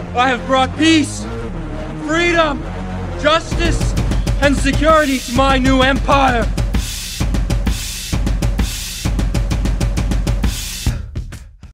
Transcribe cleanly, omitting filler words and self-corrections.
I have brought peace, freedom, justice, and security to my new empire.